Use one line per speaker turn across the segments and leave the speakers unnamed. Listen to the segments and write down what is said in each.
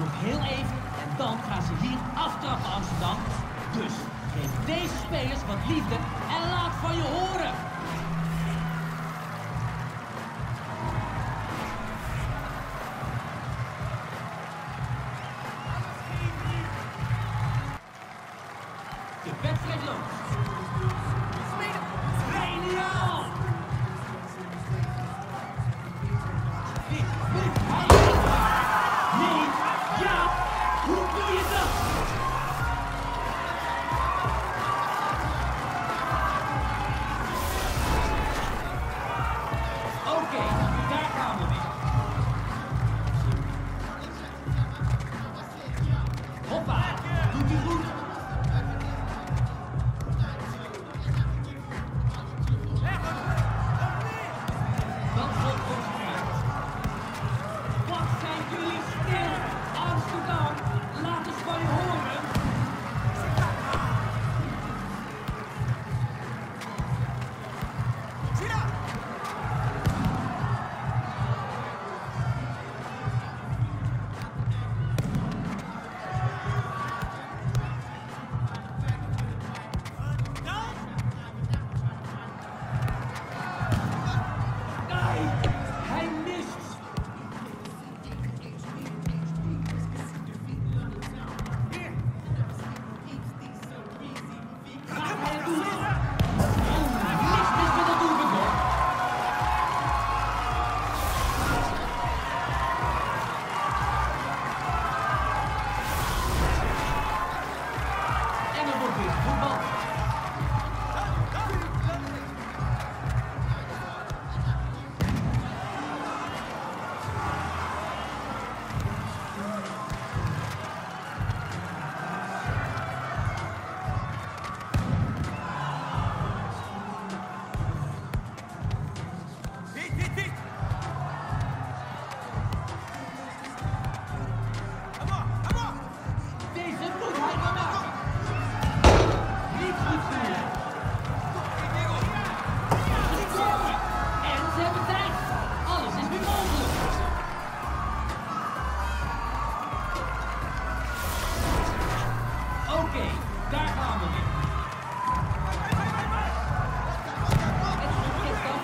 nog heel even en dan gaan ze hier aftrappen Amsterdam. Dus geef deze spelers wat liefde en laat van je horen. De wedstrijd loopt. Geniaal! Nee, ja! Hoe doe je dat? Oké, daar gaan we weer. Hoppa, doet u goed? Dat wordt concentraat. Wat zijn jullie stil? Amsterdam, laat eens van je horen. Hij mist. Gaat hij het doen? Mis met dat doelpunt hoor. En er wordt weer voetbal. Deze moet hij wel maken. Niet goed genoeg. Gescoord. En ze hebben tijd. Alles is weer mogelijk. Oké, daar gaan we weer. Het is dan.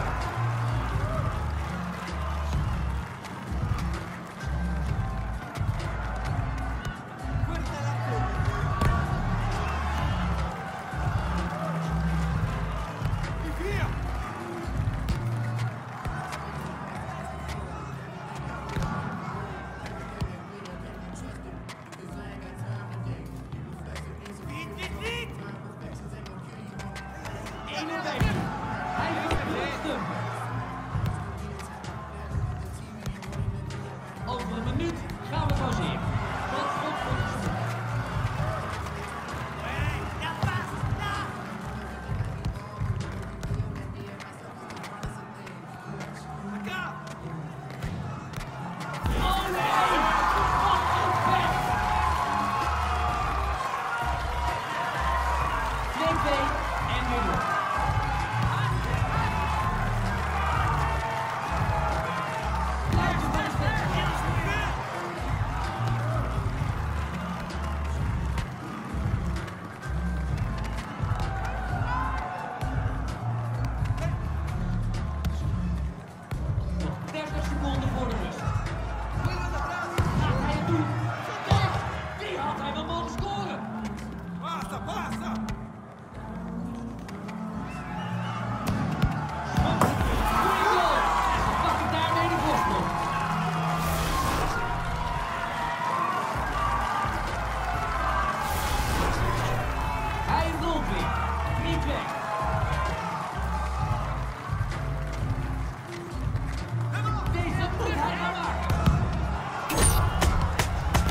Hij verplicht hem. Over een minuut gaan we pauzeren. Dat wordt voor de stuk. Oh nee! Wat een pech! 2-2 en weer door. Nog 30 seconden voor de rust. Gaat hij het doen? Die had hij wel mogen scoren.
Basta, basta!
Goeie goal. En ze pakken daarmee de voorsprong. Hij rolt weer. Niet weg. Deze moet hij gaan maken.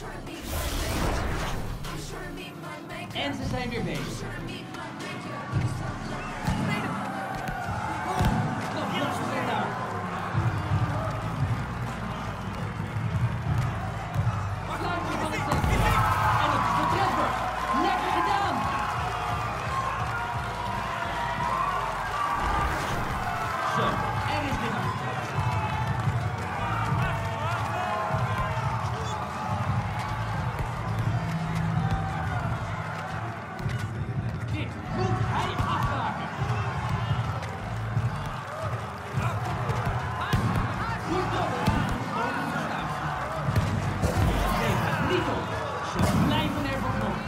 En ze zijn weer bezig. Knap, weer daar. Fluitje van het centrum. En het is de treffer. Lekker gedaan. Zo, er is weer achter. Dit moet hij afmaken. Goed dobbel. Geef het niet op. Ze blijven er voor nog.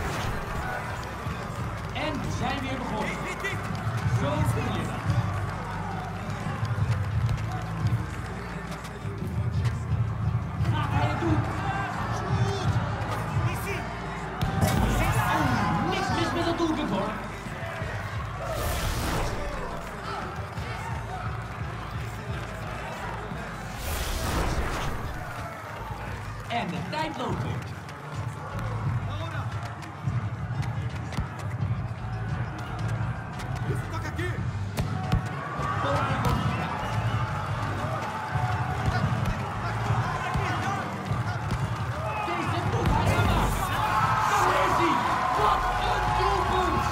En we zijn weer begonnen. Zo speel je dat. Gaat hij het doen? Niks mis met dat doelpunt hoor. En de tijd loopt weer.
Toca aqui!
Poging wordt gedaan. Deze moet hij gaan maken. Daar is hij. Wat een doelpunt.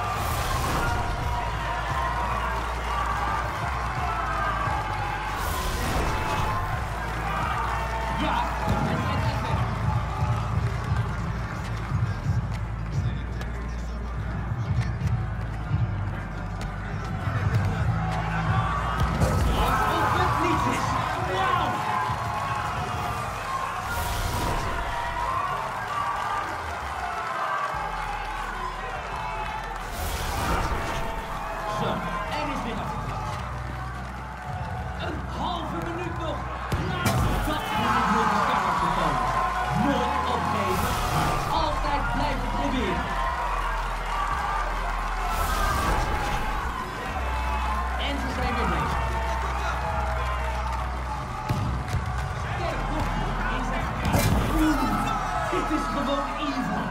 Ja, de wedstrijd gaat verder. Alsof het niets is. Wauw. Zo, er is weer afgetrapt. Een halve minuut nog. Nou, dat moet ik nog eens karakter tonen. Nooit opgeven, maar altijd blijven proberen. En ze zijn weer bezig. Kijk, nog is het. Dit is gewoon evil.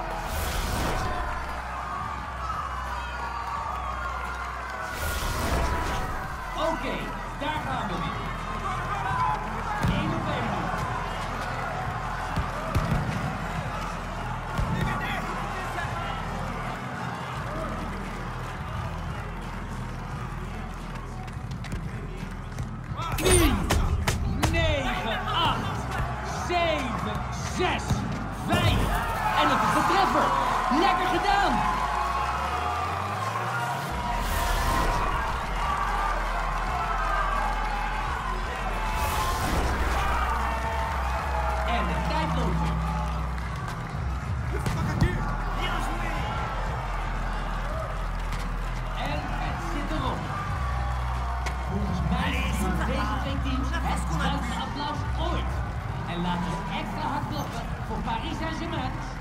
Oké, daar gaan we weer. 1 op 1 nu. Tien, 9, 8, 7, 6, 5. En dat is de treffer. Lekker gedaan. En de tijd loopt weer.
Toca aqui!
En het zit erop. Volgens mij doen deze twee teams het grootste applaus ooit. En laten we extra hard klappen voor Paris Saint-Germain.